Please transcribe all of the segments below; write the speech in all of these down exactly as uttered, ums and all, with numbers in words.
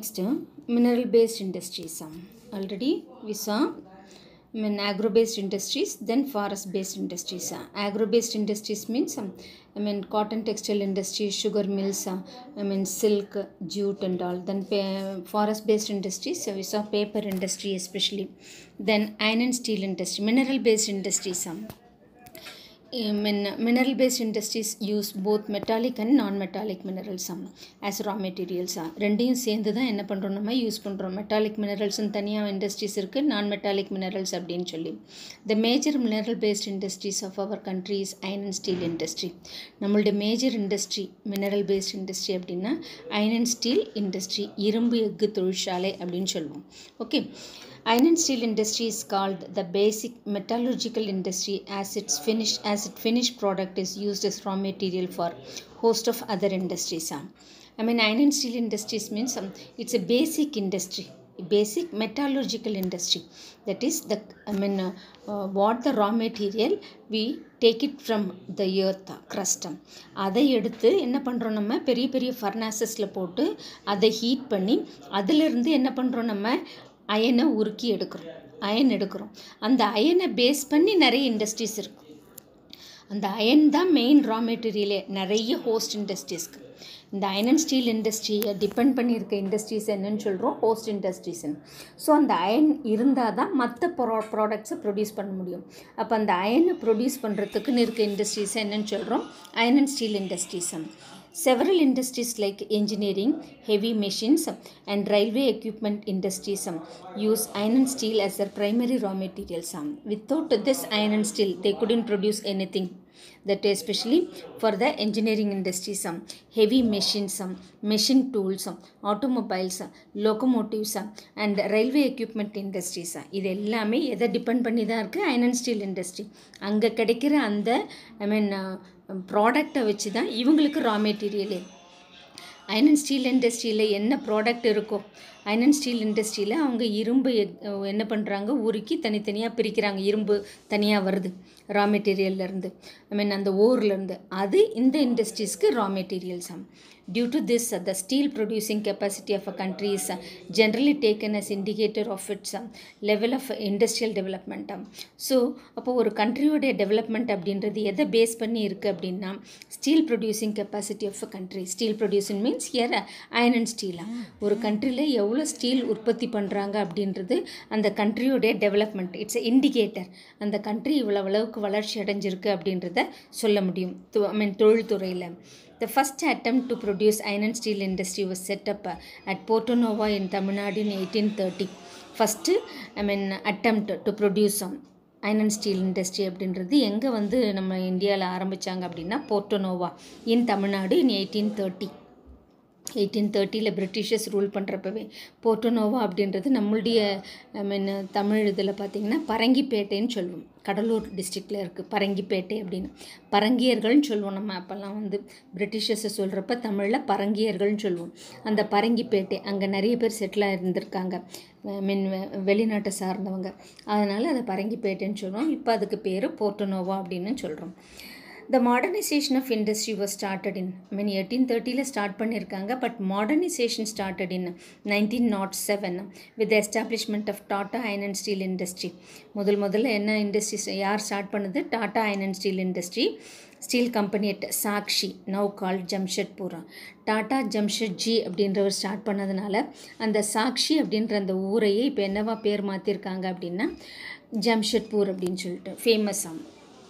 Next, mineral based industries. Already we saw I mean, agro based industries, then forest based industries. Agro based industries means I mean cotton textile industry, sugar mills, I mean silk, jute and all. Then forest based industries, so we saw paper industry especially. Then iron and steel industry, mineral based industries. Min- mineral based industries use both metallic and non-metallic minerals as raw materials. ரெண்டையும் சேர்ந்து தான் என்ன பண்ணுறோம் நம்ம use பண்ணுறோம். Metallic மினரல்ஸ்னு தனியாக industries இருக்குது, நான் மெட்டாலிக் மினரல்ஸ் அப்படின்னு சொல்லி. The major mineral based industries of our country is iron and steel industry. நம்மளுடைய major industry mineral based industry அப்படின்னா அயன் அண்ட் ஸ்டீல் இண்டஸ்ட்ரி, இரும்பு எஃகு தொழிற்சாலை அப்படின்னு சொல்லுவோம். Okay, iron and steel industry is called the basic metallurgical industry as its finished as its finished product is used as raw material for host of other industries. I mean, iron and steel industries means um, it's a basic industry, basic metallurgical industry. That is the I mean uh, uh, what the raw material we take it from the earth crust. அதை எடுத்து என்ன பண்ணுறோம் நம்ம பெரிய பெரிய ஃபர்னாசஸில் போட்டு அதை heat பண்ணி அதிலிருந்து என்ன பண்ணுறோம் நம்ம அயனை உருக்கி எடுக்கிறோம், அயன் எடுக்கிறோம். அந்த அயனை பேஸ் பண்ணி நிறைய இண்டஸ்ட்ரீஸ் இருக்கும். அந்த அயன் தான் மெயின் ரா மெட்டீரியலே நிறைய ஹோஸ்ட் இண்டஸ்ட்ரீஸ்க்கு. இந்த அயன் அண்ட் ஸ்டீல் இண்டஸ்ட்ரியை டிபெண்ட் பண்ணியிருக்க இண்டஸ்ட்ரீஸ் என்னன்னு சொல்கிறோம், ஹோஸ்ட் இண்டஸ்ட்ரீஸ்ன்னு. ஸோ அந்த அயன் இருந்தால் தான் மற்ற ப்ரா ப்ராடக்ட்ஸை ப்ரொடியூஸ் பண்ண முடியும். அப்போ அந்த அயனை ப்ரொடியூஸ் பண்ணுறதுக்குன்னு இருக்க இண்டஸ்ட்ரீஸ் என்னன்னு சொல்கிறோம், iron and steel industries. Several industries like engineering, heavy machines and railway equipment industries use iron and steel as their primary raw materials. Without this iron and steel, they couldn't produce anything. That especially for the engineering industries, heavy machines, machine tools, automobiles, locomotives and railway equipment industries. இது எல்லாமே எதை depend பண்ணி தான் இருக்குது, iron and steel industry. அங்கே கிடைக்கிற அந்த ஐ மீன் ப்ராடக்டை வச்சு தான் இவங்களுக்கு ரா மெட்டீரியலே. அயன் அண்ட் ஸ்டீல் இண்டஸ்ட்ரியில் என்ன ப்ராடக்ட் இருக்கோ, அயன் அண்ட் ஸ்டீல் இண்டஸ்ட்ரியில் அவங்க இரும்பு என்ன பண்ணுறாங்க, உருக்கி தனித்தனியாக பிரிக்கிறாங்க. இரும்பு தனியாக வருது ரா மெட்டீரியல்லேருந்து, ஐ மீன் அந்த ஓர்லேருந்து, அது இந்த இண்டஸ்ட்ரீஸ்க்கு raw materials. Due to this, uh, the steel producing capacity of a country is uh, generally taken as indicator of its uh, level of industrial development. So அப்போ ஒரு கண்ட்ரியோடைய டெவலப்மெண்ட் அப்படின்றது எதை பேஸ் பண்ணி இருக்குது அப்படின்னா steel producing capacity of a country. Steel producing means here iron and ஸ்டீலாக ஒரு கண்ட்ரியில் எவ்வளோ ஸ்டீல் உற்பத்தி பண்ணுறாங்க அப்படின்றது அந்த கண்ட்ரியோடைய டெவலப்மெண்ட். It's a indicator. அந்த கண்ட்ரி இவ்வளோ அளவுக்கு வளர்ச்சி அடைஞ்சிருக்கு அப்படின்றத சொல்ல முடியும். ஐ மீன் தொழில்துறையில் The first attempt to produce iron and steel industry was set up at Porto Novo in Tamil Nadu in eighteen thirty. First, I mean, attempt to produce some iron and steel industry அப்படின்றது எங்கே வந்து நம்ம இந்தியாவில் ஆரம்பித்தாங்க அப்படின்னா Porto Novo in Tamil Nadu in eighteen thirty. Eighteen தேர்ட்டியில் Britishers rule பண்ணுறப்பவே போர்ட்டோ நோவா அப்படின்றது நம்மளுடைய ஐ மீன் தமிழ் இதில் பார்த்திங்கன்னா பரங்கிப்பேட்டைன்னு சொல்லுவோம். கடலூர் டிஸ்ட்ரிக்டில் இருக்குது பரங்கிப்பேட்டை அப்படின்னு. பரங்கியர்கள்னு சொல்லுவோம் நம்ம அப்போல்லாம் வந்து பிரிட்டிஷர்ஸை சொல்கிறப்ப தமிழில் பரங்கியர்கள்னு சொல்லுவோம். அந்த பரங்கிப்பேட்டை அங்கே நிறைய பேர் செட்டிலாக இருந்திருக்காங்க, ஐ மீன் வெளிநாட்டை சார்ந்தவங்க, அதனால் அதை பரங்கிப்பேட்டைன்னு சொல்லுவோம். இப்போ அதுக்கு பேர் போர்ட்டோ நோவா அப்படின்னு சொல்கிறோம். The modernization of industry was started in I mean eighteen thirty-ல ஸ்டார்ட் பண்ணியிருக்காங்க. But modernisation started in nineteen not seven with the establishment of Tata iron and steel industry. முதல் முதல்ல என்ன இண்டஸ்ட்ரீஸ் யார் ஸ்டார்ட் பண்ணது, Tata iron and steel industry steel company at Sakchi, now called Jamshedpur. Tata Jamshedji அப்படின்றவர் start பண்ணதுனால அந்த சாக்ஷி அப்படின்ற அந்த ஊரையே இப்போ என்னவா பேர் மாற்றிருக்காங்க அப்படின்னா ஜம்ஷெட்பூர் அப்படின்னு சொல்லிட்டு ஃபேமஸ் ஆகும்.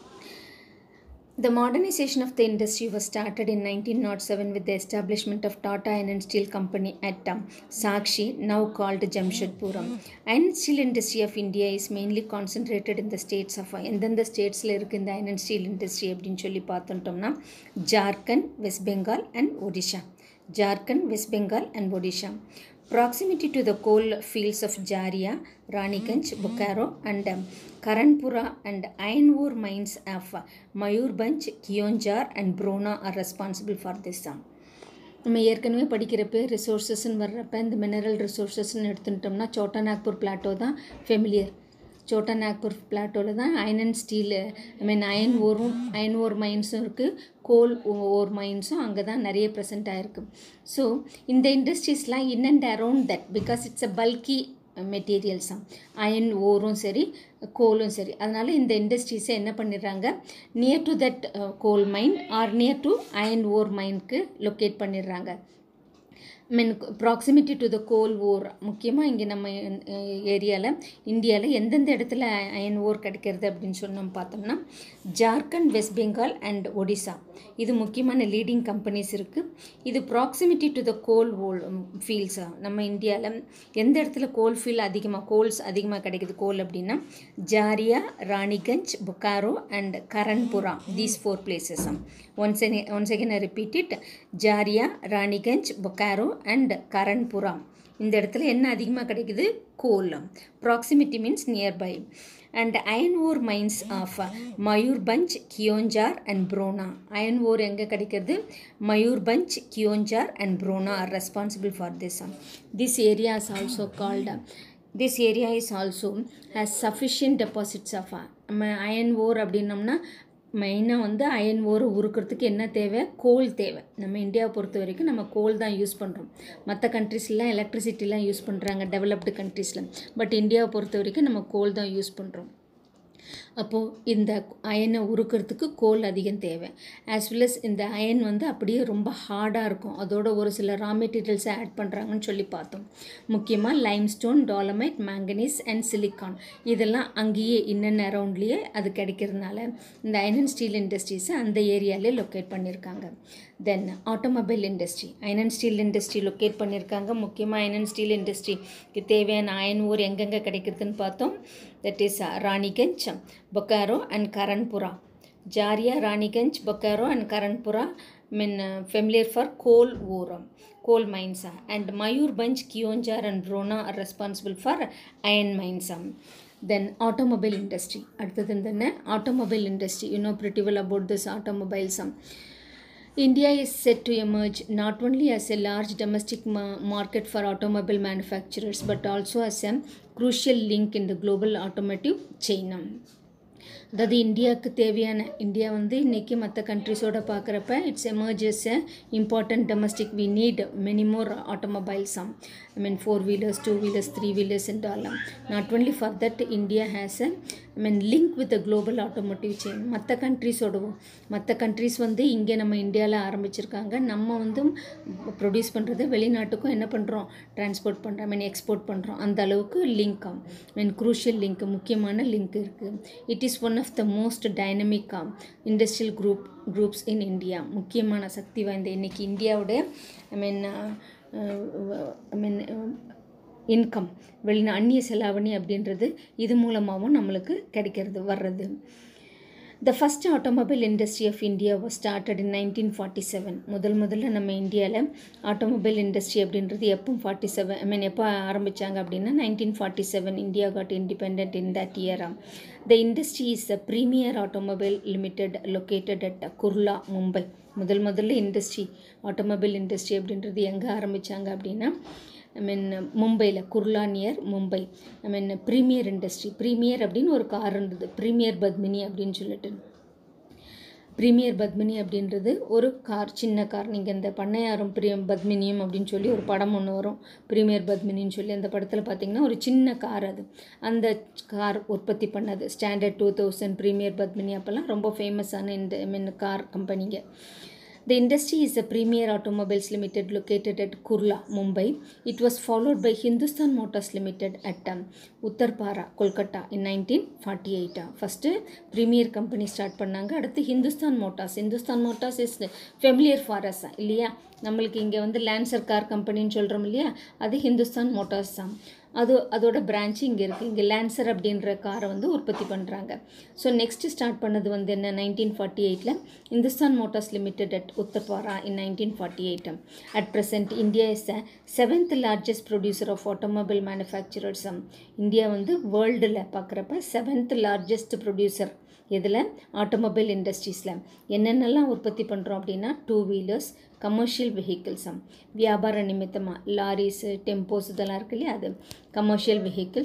The modernization of the industry was started in nineteen oh seven with the establishment of Tata Iron and Steel Company at um, Sakshi, now called Jamshedpur. Iron and steel industry of India is mainly concentrated in the states of எந்தெந்த ஸ்டேட்ஸில் இருக்குது இந்த iron and steel industry அப்படின்னு சொல்லி பார்த்துட்டோம்னா Jharkhand, West Bengal and Odisha. Jharkhand, West Bengal and Odisha. Proximity to the coal fields of Jharia, Raniganj, Bokaro and um, Karanpura and iron ore mines of uh, Mayurbhanj, Kionjar and Brona are responsible for this. நம்ம ஏற்கனவே படிக்கிறப்ப ரிசோர்ஸஸ்ன்னு வர்றப்ப இந்த mineral ரிசோர்ஸஸ்ன்னு எடுத்துட்டோம்னா சோட்டா நாக்பூர் பிளாட்டோ தான் ஃபெமிலியர். சோட்டா நாக்பூர் பிளாட்டோவில் தான் iron and steel I mean iron ஓரும் அயன் ஓர் மைன்ஸும் இருக்குது, கோல் ஓர் மைன்ஸும் அங்கே தான் நிறைய ப்ரெசென்ட் ஆகிருக்கு. ஸோ இந்த இண்டஸ்ட்ரீஸ்லாம் in and around that because it's a bulky மெட்டீரியல்ஸாம், iron ஓரும் சரி கோலும் சரி. அதனால் இந்த இண்டஸ்ட்ரீஸை என்ன பண்ணிடுறாங்க, near to that goal mine R near to iron ore மைனுக்கு locate பண்ணிடுறாங்க. மீன் ப்ராக்சிமிட்டி டு த கோல் ஓர். முக்கியமாக இங்கே நம்ம ஏரியாவில் இந்தியாவில் எந்தெந்த இடத்துல அயன் ஓர் கிடைக்கிறது அப்படின்னு சொன்னோம் பார்த்தோம்னா ஜார்க்கண்ட், வெஸ்ட் பெங்கால் அண்ட் ஒடிசா இது முக்கியமான லீடிங் கம்பெனிஸ் இருக்குது. இது ப்ராக்சிமிட்டி டு த கோல் ஓல் ஃபீல்ட்ஸாக நம்ம இந்தியாவில் எந்த இடத்துல கோல் ஃபீல்ட் அதிகமாக கோல்ஸ் அதிகமாக கிடைக்குது கோல் அப்படின்னா Jharia, Raniganj, Bokaro and Karanpura, these four places. Once once again I repeat it, Jharia, Raniganj, Bokaro and Karanpura. இந்த இடத்துல என்ன அதிகமாக கிடைக்குது, coal. Proximity means nearby. And iron ore mines of Mayurbhanj, Keonjhar and Bonai. Iron ore எங்கே கிடைக்கிறது, Mayurbhanj, Keonjhar and Bonai are responsible for this. This area is also called this area is also has sufficient deposits of iron ore அப்படின்னோம்னா மெயினாக வந்து iron ஓரை உருக்கிறதுக்கு என்ன தேவை, கோல் தேவை. நம்ம இந்தியாவை பொறுத்த வரைக்கும் நம்ம கோல் தான் யூஸ் பண்ணுறோம். மற்ற கண்ட்ரீஸ்லாம் எலக்ட்ரிசிட்டிலாம் யூஸ் பண்ணுறாங்க டெவலப்டு கண்ட்ரீஸில். பட் இந்தியாவை பொறுத்த வரைக்கும் நம்ம கோல் தான் யூஸ் பண்ணுறோம். அப்போது இந்த அயனை உருக்கிறதுக்கு கோல் அதிகம் தேவை. ஆஸ் வெல் அஸ் இந்த அயன் வந்து அப்படியே ரொம்ப ஹார்டாக இருக்கும். அதோட ஒரு சில ரா மெட்டீரியல்ஸை ஆட் பண்ணுறாங்கன்னு சொல்லி பார்த்தோம். முக்கியமாக limestone, dolomite, manganese and silicon இதெல்லாம் அங்கேயே இன்னென்ன அரவுண்ட்லேயே அது கிடைக்கிறதுனால இந்த அயன் அண்ட் ஸ்டீல் இண்டஸ்ட்ரீஸை அந்த ஏரியாலே லொக்கேட் பண்ணியிருக்காங்க. Then automobile industry, iron and steel industry locate பண்ணியிருக்காங்க. முக்கியமாக அயன் அண்ட் ஸ்டீல் இண்டஸ்ட்ரிக்கு தேவையான அயன் ஓர் எங்கெங்கே கிடைக்கிறதுன்னு பார்த்தோம். That is Raniganj, Bokaro and Karanpura. Jharia, Raniganj, Bokaro and Karanpura mean uh, familiar for coal ore, coal mines, and Mayurbhanj, Kionjar and Brona are responsible for iron mines. Then automobile industry. Other than the automobile industry, you know pretty well about this automobiles. India is set to emerge not only as a large domestic ma- market for automobile manufacturers but also as a crucial link in the global automotive chain. அதாவது இந்தியாவுக்கு தேவையான India வந்து இன்றைக்கி மற்ற கண்ட்ரிஸோடு பார்க்குறப்ப it's emerges a important domestic we need many more automobiles. I mean four wheelers, two wheelers, three wheelers and all. Not only for that India has a I mean link with the global automotive chain. மற்ற கண்ட்ரிஸோடவும் மற்ற countries வந்து இங்கே நம்ம இந்தியாவில் ஆரம்பிச்சிருக்காங்க. நம்ம வந்து ப்ரொடியூஸ் பண்ணுறது வெளிநாட்டுக்கும் என்ன பண்ணுறோம், டிரான்ஸ்போர்ட் பண்ணுறோம், ஐ மீன் எக்ஸ்போர்ட் பண்ணுறோம். அந்த அளவுக்கு link I mean crucial link, முக்கியமான லிங்க் இருக்குது. It is one of the most dynamic uh, industrial group groups in India. முக்கியமான சக்தி வாய்ந்த இன்னைக்கு இந்தியாவுடைய ஐ மீன் ஐ மீன் இன்கம் வெளிநா அந்நிய செலாவணி அப்படின்றது இது மூலமாகவும் நம்மளுக்கு கிடைக்கிறது வர்றது. The first automobile industry of India was started in nineteen forty-seven. முதல் முதல்ல நம்ம இந்தியாவில் ஆட்டோமொபைல் இண்டஸ்ட்ரி அப்படின்றது எப்போ ஃபார்ட்டி செவன் ஐ மீன் எப்போ ஆரம்பித்தாங்க அப்படின்னா nineteen forty seven India got independent in that year. The industry is a premier automobile limited located at Kurla, Mumbai. முதல் முதல்ல இண்டஸ்ட்ரி ஆட்டோமொபைல் இண்டஸ்ட்ரி அப்படின்றது எங்கே ஆரம்பித்தாங்க அப்படின்னா ஐ மீன் மும்பையில், Kurla near Mumbai. I mean Premier industry, Premier அப்படின்னு ஒரு car இருந்தது, ப்ரீமியர் பத்மினி அப்படின்னு சொல்லிட்டு. ப்ரீமியர் பத்மினி அப்படின்றது ஒரு கார், சின்ன கார். நீங்கள் இந்த பண்ணையாரும் ப்ரீ பத்மினியும் அப்படின்னு சொல்லி ஒரு படம் ஒன்று வரும், ப்ரீமியர் பத்மினின்னு சொல்லி. அந்த படத்தில் பார்த்திங்கன்னா ஒரு சின்ன கார், அது அந்த கார் உற்பத்தி பண்ணது Standard two thousand Premier Padmini. அப்போல்லாம் ரொம்ப ஃபேமஸான இந்த ஐ மீன் கார் கம்பெனிங்க. The industry is a Premier Automobiles Limited located at Kurla, Mumbai. It was followed by Hindustan Motors Limited at um, Uttarpara, Kolkata in nineteen forty-eight. First Premier Company start பண்ணாங்க. அடுத்து Hindustan Motors. Hindustan Motors is familiar for us இல்லையா? நம்மளுக்கு இங்கே வந்து Lancer car கம்பெனின்னு சொல்கிறோம் இல்லையா, அது Hindustan Motors தான். அது அதோட பிரான்ச்சு இங்கே இருக்குது. இங்கே லான்சர் அப்படின்ற காரை வந்து உற்பத்தி பண்ணுறாங்க. ஸோ நெக்ஸ்ட்டு ஸ்டார்ட் பண்ணது வந்து என்ன, நைன்டீன் ஃபார்ட்டி எயிட்டில் Hindustan Motors Limited at Uttarpara in nineteen forty eight. At present India is a seventh largest producer of automobile manufacturers. India வந்து வேர்ல்டில் பார்க்குறப்ப செவன்த் லார்ஜஸ்ட் ப்ரொடியூசர் இதில் ஆட்டோமொபைல் இண்டஸ்ட்ரீஸில் என்னென்னலாம் உற்பத்தி பண்ணுறோம் அப்படின்னா டூ வீலர்ஸ், கமர்ஷியல் வெஹிக்கிள்ஸாம், வியாபார நிமித்தமாக லாரிஸு, டெம்போஸ் இதெல்லாம் இருக்கு இல்லையா, அது commercial vehicles,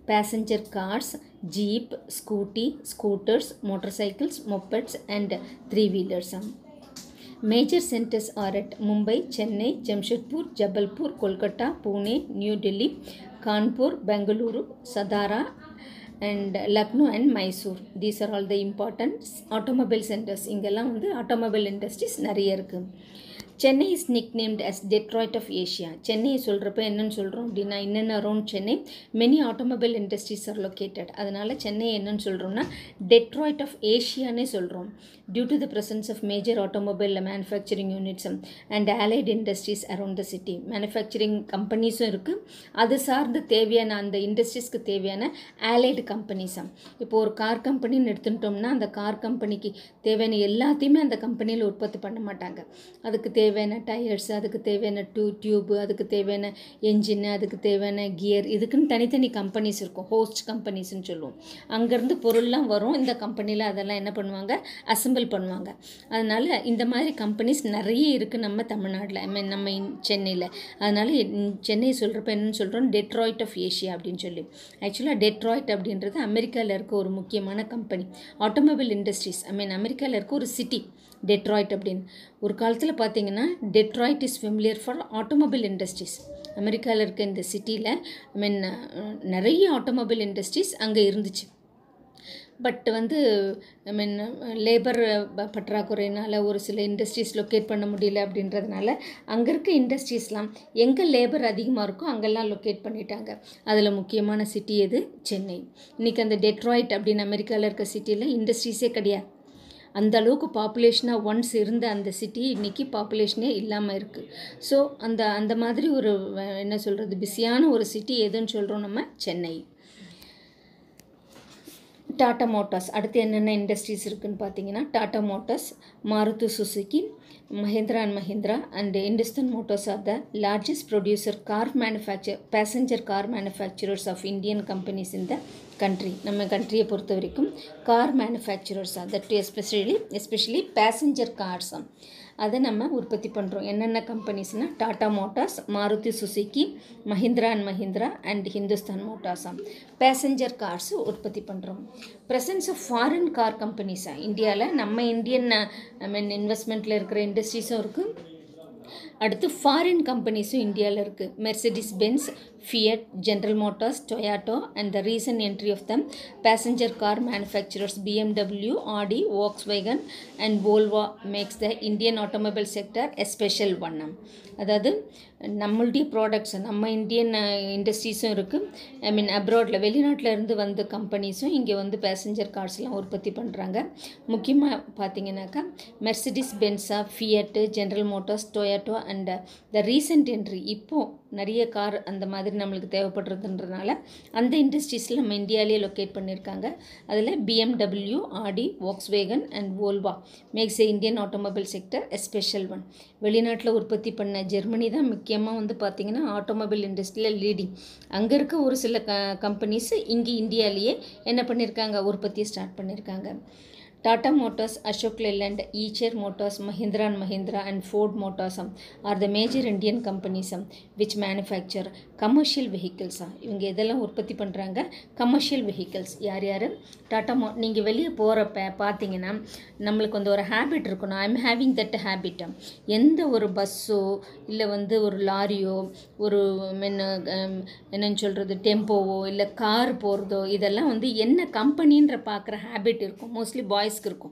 passenger cars, jeep, scooty, scooters, motorcycles, mopeds and three-wheelers. Major centers are at Mumbai, Chennai, Jamshedpur, Jabalpur, Kolkata, Pune, New Delhi, Kanpur, Bengaluru, Sadara and Lucknow and Mysore. These are all the important automobile centers. இங்கெல்லாம் வந்து automobile industries நிறைய இருக்கு. Chennai is nicknamed as Detroit of Asia. Chennai சொல்கிறப்ப என்னன்னு சொல்கிறோம் அப்படின்னா, in and around Chennai many automobile industries are located. அதனால் சென்னை என்னன்னு சொல்கிறோம்னா Detroit of Asiaனே சொல்கிறோம். Due to the presence of major automobile manufacturing units and allied industries around the city. Manufacturing companiesும் இருக்குது, அது சார்ந்து தேவையான அந்த இண்டஸ்ட்ரீஸ்க்கு தேவையான allied companies. இப்போ ஒரு கார் கம்பெனின்னு எடுத்துட்டோம்னா அந்த கார் கம்பெனிக்கு தேவையான எல்லாத்தையுமே அந்த கம்பெனியில் உற்பத்தி பண்ண மாட்டாங்க. அதுக்கு தேவையான டயர்ஸ், அதுக்கு தேவையான டூ டியூப், அதுக்கு தேவையான என்ஜின், அதுக்கு தேவையான கியர், இதுக்குன்னு தனித்தனி கம்பெனிஸ் இருக்கும். ஹோஸ்ட் கம்பெனிஸ்ன்னு சொல்லுவோம். அங்கேருந்து பொருள்லாம் வரும். இந்த கம்பெனியில் அதெல்லாம் என்ன பண்ணுவாங்க, அசம்பிள் பண்ணுவாங்க. அதனால் இந்த மாதிரி கம்பெனிஸ் நிறைய இருக்குது நம்ம தமிழ்நாட்டில், ஐ மீன் நம்ம சென்னையில். அதனால் சென்னை சொல்கிறப்ப என்னன்னு சொல்கிறோம், டெட்ராய்ட் ஆஃப் ஏஷியா அப்படின்னு சொல்லி. ஆக்சுவலாக டெட்ராய்ட் அப்படின்றது அமெரிக்காவில் இருக்க ஒரு முக்கியமான company, automobile industries. I mean அமெரிக்காவில் இருக்க ஒரு சிட்டி டெட்ராய்ட் அப்படின்னு. ஒரு காலத்தில் பார்த்தீங்கன்னா Detroit is familiar for automobile industries. அமெரிக்காவில் இருக்க இந்த சிட்டியில் ஐ மீன் நிறைய ஆட்டோமொபைல் இண்டஸ்ட்ரீஸ் அங்கே இருந்துச்சு. பட் வந்து ஐ மீன் லேபர் பற்றாக்குறையினால் ஒரு சில இண்டஸ்ட்ரீஸ் லொக்கேட் பண்ண முடியல அப்படின்றதுனால அங்கே இருக்க இண்டஸ்ட்ரீஸ்லாம் எங்கே லேபர் அதிகமாக இருக்கோ அங்கெல்லாம் லொக்கேட் பண்ணிட்டாங்க. அதில் முக்கியமான சிட்டி எது, சென்னை. இன்றைக்கி அந்த டெட்ராய்ட் அப்படின்னு அமெரிக்காவில் இருக்க சிட்டியில் இண்டஸ்ட்ரீஸே கிடையாது. அந்த அளவுக்கு பாப்புலேஷனாக ஒன்ஸ் இருந்த அந்த சிட்டி இன்றைக்கி பாப்புலேஷனே இல்லாமல் இருக்குது. ஸோ அந்த அந்த மாதிரி ஒரு என்ன சொல்கிறது பிஸியான ஒரு சிட்டி எதுன்னு சொல்கிறோம் நம்ம, சென்னை. டாடா மோட்டார்ஸ் அடுத்து என்னென்ன இண்டஸ்ட்ரீஸ் இருக்குதுன்னு பார்த்தீங்கன்னா, Tata Motors, Maruti Suzuki, Mahindra and Mahindra and Hindustan Motors are the largest producer car manufacture passenger car manufacturers of Indian companies in the country. நம்ம கண்ட்ரியை பொறுத்த வரைக்கும் car manufacturers that especially especially passenger cars அதை நம்ம உற்பத்தி பண்ணுறோம். என்னென்ன கம்பெனிஸ்னால் Tata Motors, Maruti Suzuki, Mahindra and Mahindra and Hindustan மோட்டார்ஸாம் பேசஞ்சர் கார்ஸ் உற்பத்தி பண்ணுறோம். ப்ரெசன்ஸ் ஆஃப் ஃபாரின் கார் கம்பெனிஸாக இந்தியாவில் நம்ம இந்தியன் ஐ மீன் இன்வெஸ்ட்மெண்ட்டில் இருக்கிற இண்டஸ்ட்ரீஸும் இருக்குது. அடுத்து ஃபாரின் கம்பெனிஸும் இந்தியாவில் இருக்குது. Mercedes Benz, Fiat, General Motors, Toyota and the recent entry of them passenger car manufacturers B M W, Audi, Volkswagen and Volvo makes the Indian automobile sector a special one. அதாவது நம்மளுடைய products நம்ம Indian இண்டஸ்ட்ரீஸும் இருக்குது. ஐ மீன் அப்ராடில் வெளிநாட்டில் இருந்து வந்த கம்பெனிஸும் இங்கே வந்து passenger கார்ஸ்லாம் உற்பத்தி பண்ணுறாங்க. முக்கியமாக பார்த்தீங்கன்னாக்கா மெர்சிடிஸ் பென்ஸா, Fiat, General Motors, Toyota and the recent entry இப்போது நிறைய கார் அந்த மாதிரி நம்மளுக்கு தேவைப்படுறதுன்றதுனால அந்த இண்டஸ்ட்ரீஸில் நம்ம இந்தியாவிலே லொக்கேட் பண்ணியிருக்காங்க. அதில் BMW, Audi, Volkswagen and Volvo makes a Indian automobile sector a special one. வெளிநாட்டில் உற்பத்தி பண்ண ஜெர்மனி தான் முக்கியமாக வந்து பார்த்திங்கன்னா ஆட்டோமொபைல் இண்டஸ்ட்ரியில் லீடிங். அங்கே இருக்க ஒரு சில க கம்பெனிஸ் இங்கே இந்தியாவிலேயே என்ன பண்ணியிருக்காங்க, உற்பத்தியை ஸ்டார்ட் பண்ணியிருக்காங்க. Tata Motors, Ashok Leyland, Eicher Motors, Mahindra and Mahindra and Ford Motors are the major Indian companies which manufacture commercial vehicles. இவங்க இதெல்லாம் உற்பத்தி பண்ணுறாங்க கமர்ஷியல் வெஹிக்கிள்ஸ். யார் யார் டாட்டா மோ நீங்கள் வெளியே போகிறப்ப பார்த்தீங்கன்னா நம்மளுக்கு வந்து ஒரு ஹேபிட் இருக்கணும். I am having that habit. எந்த ஒரு பஸ்ஸோ இல்லை வந்து ஒரு லாரியோ ஒரு என்ன என்னன்னு சொல்கிறது டெம்போவோ இல்லை கார் போகிறதோ இதெல்லாம் வந்து என்ன கம்பெனின்ற பார்க்குற ஹேபிட் இருக்கும். மோஸ்ட்லி பாய்ஸ் இருக்கும்.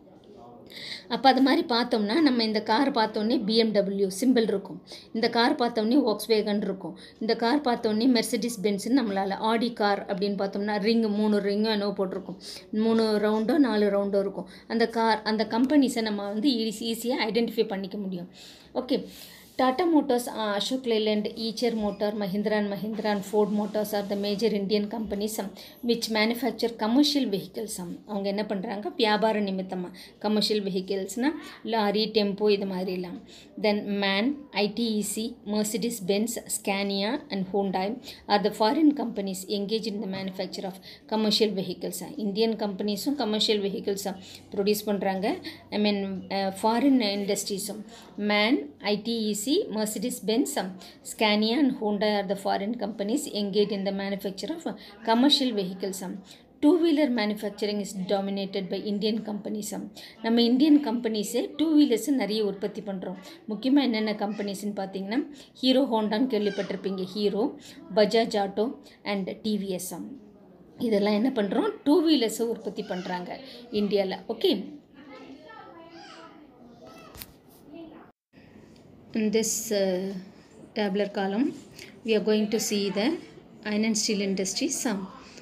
அப்போ அது மாதிரி பார்த்தோம்னா நம்ம இந்த கார் பார்த்தோன்னே பிஎம்டபிள்யூ சிம்பிள் இருக்கும், இந்த கார் பார்த்தோன்னே வாக்ஸ்வேகன் இருக்கும், இந்த கார் பார்த்தோன்னே மெர்சிடிஸ் பென்ஸ்ன்னு நம்மளால், ஆடி கார் அப்படின்னு பார்த்தோம்னா ரிங்கு மூணு ரிங்கு என்னவோ போட்டிருக்கும், மூணு ரவுண்டோ நாலு ரவுண்டோ இருக்கும். அந்த கார் அந்த கம்பெனிஸை நம்ம வந்து ஈஸி ஈஸியாக ஐடென்டிஃபை பண்ணிக்க முடியும். Okay, Tata Motors, uh, Ashok Leyland, Eicher Motor, Mahindra and Mahindra and Ford Motors are the major Indian companies um, which manufacture commercial vehicles. அவங்க என்ன பண்ணுறாங்க, வியாபார நிமித்தமாக கமர்ஷியல் வெஹிக்கிள்ஸ்னால் லாரி, டெம்போ இது மாதிரிலாம். Then MAN, IDEC, Mercedes Benz, Scania and Hyundai are the foreign companies engaged in the manufacture of commercial vehicles. Indian கம்பெனிஸும் commercial வெஹிக்கிள்ஸும் produce பண்ணுறாங்க. ஐ மீன் ஃபாரின் இண்டஸ்ட்ரீஸும் MAN, IDEC, Mercedes-Benz, Scania and Honda are the foreign companies engaged in the manufacture of commercial vehicles. Two-wheeler manufacturing is dominated by Indian companies. நம்ம Indian companies two wheelers நிறைய உற்பத்தி பண்ணுறோம். முக்கியமாக என்னென்ன கம்பெனிஸ்ன்னு பார்த்தீங்கன்னா Hero ஹோண்டான்னு கேள்விப்பட்டிருப்பீங்க. Hero, Bajaj Auto and TVS இதெல்லாம் என்ன பண்ணுறோம், டூ வீலர்ஸை உற்பத்தி பண்ணுறாங்க இந்தியாவில். Okay, in this uh, tabular column we are going to see the iron and steel industries um,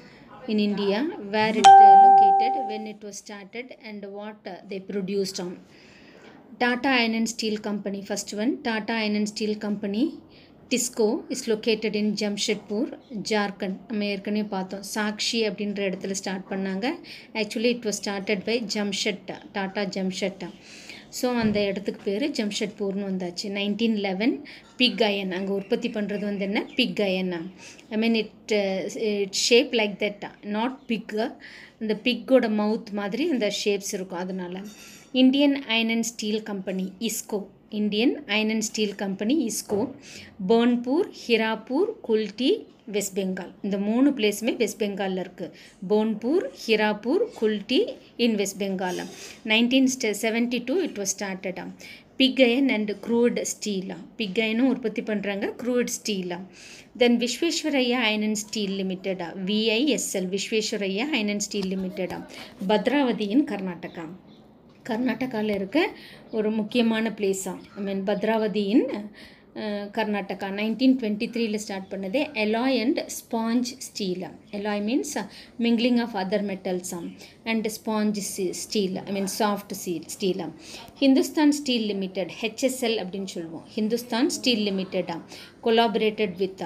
in India, where it uh, located, when it was started and what uh, they produced. Um. Tata Iron and Steel Company, first one, Tata Iron and Steel Company TISCO is located in Jamshedpur, Jharkhand. நம்ம ஏற்கனவே பார்த்தோம், சாக்ஷி அப்படின்ற இடத்துல start பண்ணாங்க. Actually it was started by Jamshed, Tata Jamshed. So அந்த இடத்துக்கு பேர் ஜம்ஷெட்பூர்னு வந்தாச்சு. நைன்டீன் லெவன் பிக் அயன், அங்கே உற்பத்தி பண்ணுறது வந்து என்ன, pig iron. I mean it it shape like that, not pig, இந்த பிக்கோட மவுத் மாதிரி அந்த ஷேப்ஸ் இருக்கும். அதனால் Indian iron and steel company IISCO, Indian iron and steel company IISCO, Burnpur, Hirapur, Kulti, West Bengal. இந்த மூணு பிளேஸுமே வெஸ்ட் பெங்காலில் இருக்குது. Burnpur, Hirapur, Kulti in West Bengal. Nineteen seventy two it was ஸ்டார்டடா. பிக் அயன் அண்ட் க்ரூட் ஸ்டீலா, பிக் அயனும் உற்பத்தி பண்ணுறாங்க, க்ரூட் ஸ்டீலா. தென் விஸ்வேஸ்வரையா அயன் அண்ட் ஸ்டீல் லிமிட்டடா, VISL, Visvesvaraya iron and steel லிமிட்டடா. பத்ராவதி இன் கர்நாடகா, கர்நாடகாவில் இருக்க ஒரு முக்கியமான பிளேஸாக. I mean Bhadravati in Karnataka. Nineteen twenty த்ரீல ஸ்டார்ட் பண்ணது. Alloy and sponge steel, alloy means mingling of other metals and sponge steel, I mean soft steel steel. Hindustan steel limited, HSL அப்படின்னு சொல்லுவோம். ஹிந்துஸ்தான் ஸ்டீல் லிமிட்டடா collaborated with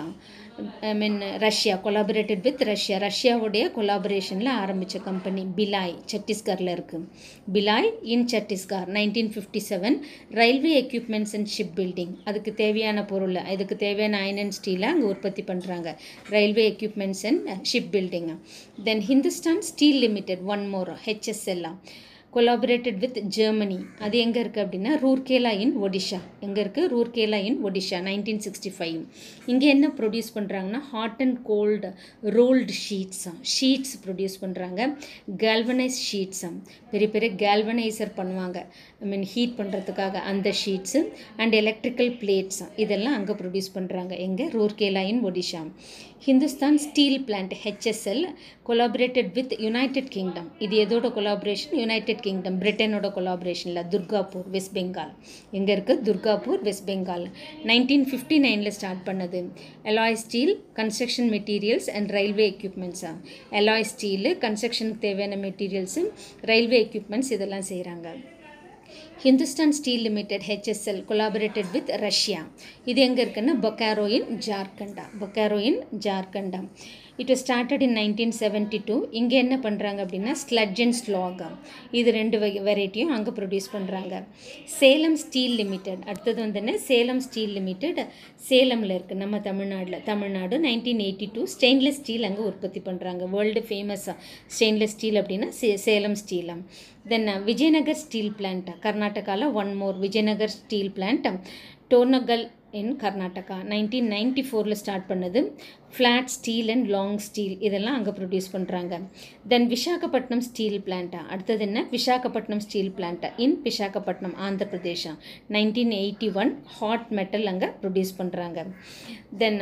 I mean Russia, collaborated with Russia, ரஷ்யாவுடைய கொலாபரேஷனில் ஆரம்பித்த கம்பெனி. பிலாய் சத்தீஸ்கரில் இருக்குது. பிலாய் இன் சத்தீஸ்கர். Nineteen fifty seven railway equipments and ship building, அதுக்கு தேவையான பொருள், இதுக்கு தேவையான அயன் அண்ட் ஸ்டீலை அங்கே உற்பத்தி பண்ணுறாங்க. Railway equipments and ship building. Then Hindustan steel limited, one more, HSL, collaborated with Germany. அது எங்கே இருக்குது அப்படின்னா ரூர்கேலா இன் ஒடிஷா. எங்கே இருக்குது, Rourkela in Odisha. Nineteen sixty five. இங்கே என்ன ப்ரொடியூஸ் பண்ணுறாங்கன்னா hot and cold rolled sheets, sheets produce பண்ணுறாங்க. கேல்வனைஸ் ஷீட்ஸ், பெரிய பெரிய கேல்வனைசர் பண்ணுவாங்க, ஐ மீன் ஹீட் பண்ணுறதுக்காக அந்த ஷீட்ஸு. அண்ட் எலக்ட்ரிக்கல் பிளேட்ஸ் இதெல்லாம் அங்கே ப்ரொடியூஸ் பண்ணுறாங்க. எங்கே, Rourkela in Odisha. Hindustan steel plant, HSL, collaborated with United Kingdom. இது எதோட கொலாபரேஷன், யுனைடெட் கிங்டம், பிரிட்டனோட கொலாபரேஷனில். Durgapur, West Bengal. எங்கே இருக்குது, Durgapur, West Bengal. Nineteen fifty நைனில் ஸ்டார்ட் பண்ணது. Alloy steel, construction materials and railway எக்யூப்மெண்ட்ஸா. எலாய் ஸ்டீலு, கன்ஸ்ட்ரக்ஷனுக்கு தேவையான மெட்டீரியல்ஸு, ரயில்வே எக்யூப்மெண்ட்ஸ் இதெல்லாம் செய்கிறாங்க. Hindustan steel limited, HSL, collaborated with Russia. இது எங்கே இருக்குன்னா பொக்காரோ இன் ஜார்க்கண்டா, பொக்காரோ இன் ஜார்க்கண்டா. It was started in nineteen seventy two. இங்கே என்ன பண்ணுறாங்க அப்படின்னா ஸ்லட்ஜ் அண்ட் ஸ்லாக், இது ரெண்டு வகை வெரைட்டியும் அங்கே ப்ரொடியூஸ் பண்ணுறாங்க. சேலம் ஸ்டீல் லிமிடெட், அடுத்தது வந்து என்ன, சேலம் ஸ்டீல் லிமிடெட், சேலமில் இருக்குது, நம்ம தமிழ்நாட்டில், Tamil Nadu. Nineteen eighty two stainless steel அங்கே உற்பத்தி பண்ணுறாங்க. வேர்ல்டு ஃபேமஸாக ஸ்டெயின்லெஸ் ஸ்டீல் அப்படின்னா சே சேலம் ஸ்டீலம். தென் விஜயநகர் ஸ்டீல் பிளான்ட், கர்நாடகாவில் one more, Vijayanagar steel plant, Toranagallu in Karnataka. Nineteen ninety ஃபோரில் ஸ்டார்ட் பண்ணது. Flat steel and long steel இதெல்லாம் அங்கே ப்ரொடியூஸ் பண்ணுறாங்க. தென் விசாகப்பட்டினம் ஸ்டீல் பிளான்ட்டா, அடுத்தது என்ன, விசாகப்பட்டினம் ஸ்டீல் பிளான்ட்டா இன் விசாகப்பட்டினம், ஆந்திர பிரதேஷா. Nineteen eighty one hot metal அங்கே ப்ரொடியூஸ் பண்ணுறாங்க. தென்